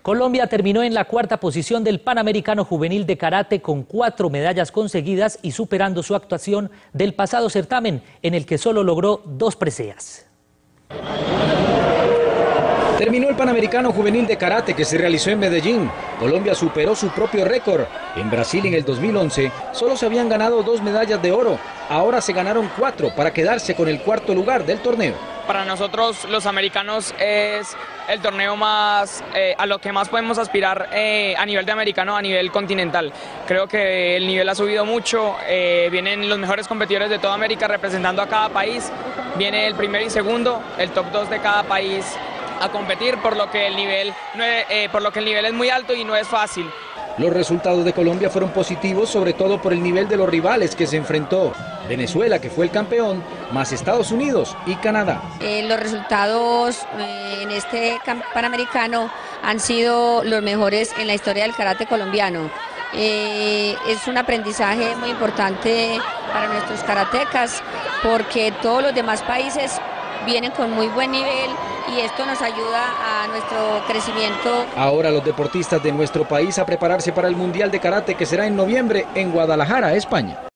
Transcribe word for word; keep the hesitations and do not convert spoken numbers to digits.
Colombia terminó en la cuarta posición del Panamericano Juvenil de Karate con cuatro medallas conseguidas y superando su actuación del pasado certamen, en el que solo logró dos preseas. Terminó el Panamericano Juvenil de Karate que se realizó en Medellín. Colombia superó su propio récord. En Brasil en el dos mil once solo se habían ganado dos medallas de oro. Ahora se ganaron cuatro para quedarse con el cuarto lugar del torneo. Para nosotros los americanos es el torneo más eh, a lo que más podemos aspirar eh, a nivel de americano, a nivel continental. Creo que el nivel ha subido mucho, eh, vienen los mejores competidores de toda América representando a cada país, viene el primero y segundo, el top dos de cada país a competir, por lo que el nivel, eh, por lo que el nivel es muy alto y no es fácil. Los resultados de Colombia fueron positivos, sobre todo por el nivel de los rivales que se enfrentó. Venezuela, que fue el campeón, más Estados Unidos y Canadá. Eh, los resultados eh, en este Panamericano han sido los mejores en la historia del karate colombiano. Eh, es un aprendizaje muy importante para nuestros karatecas, porque todos los demás países vienen con muy buen nivel y esto nos ayuda a nuestro crecimiento. Ahora los deportistas de nuestro país a prepararse para el Mundial de Karate que será en noviembre en Guadalajara, España.